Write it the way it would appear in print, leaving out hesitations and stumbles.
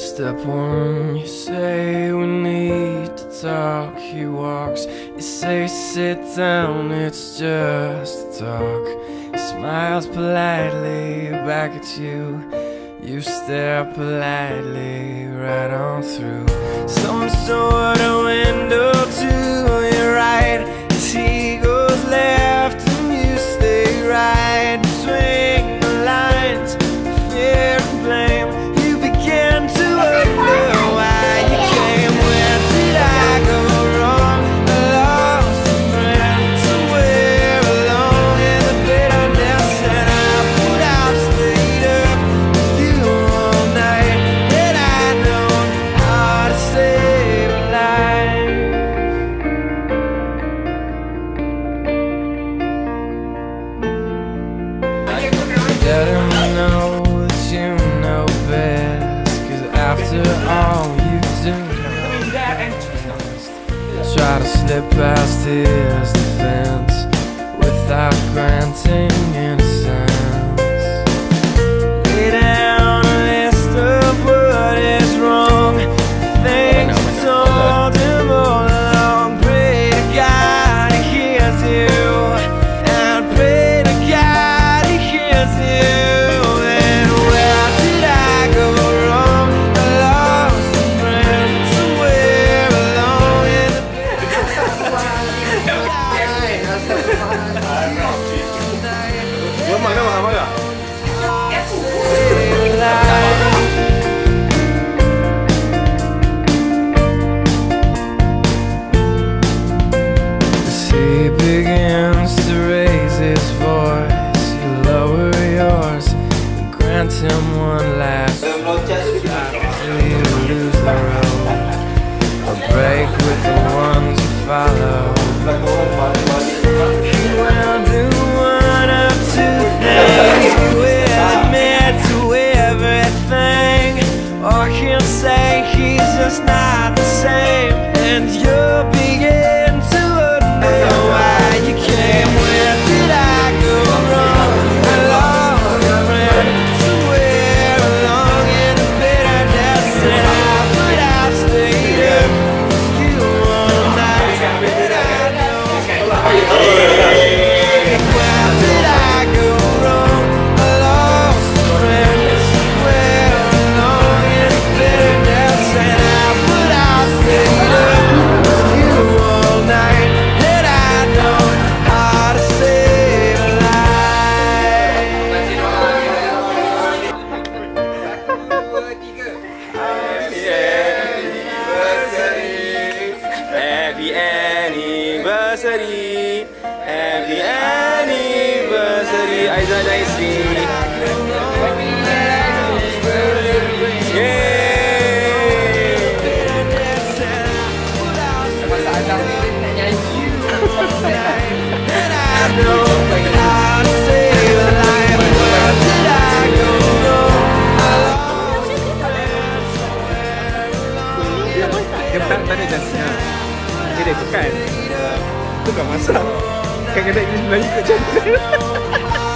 Step one, you say we need to talk. He walks, you say sit down, it's just talk. He smiles politely back at you. You stare politely right on through some sort of window to your right. As he goes left and you stay right between the lines, fear and blame. You begin to wonder why you came. Where did I go wrong? I lost a friend somewhere along in the bitterness, and I put out, stayed up with you all night. Had I known how to save a life. Let him know that you know best, 'cause after all you do try to slip past his defense without granting innocence. Lay down a list of what is wrong, things you told him all along. Pray to God he hears you, and pray to God he hears you. And where did I go wrong? I lost a friend somewhere along in the As he begins to raise his voice, you lower yours and grant him one last till you lose the road, a break with the ones you follow. He will do one of two things. He will admit to everything, or he'll say he's just not the same, and you'll begin to wonder why you came. Where did I go wrong? I lost a friend somewhere along in the bitterness, and I put out, stayed up with you all night. Did I know? Where did I go wrong? I lost a friend somewhere along in the bitterness, and I put out, stayed up with you all night. Did I know how to save a life? Happy anniversary, happy anniversary, Aizan Daisy. Ketat tadi jasnya. Jadi bukan. Itu gak masalah. Kadang-kadang ini lagi ke jantan.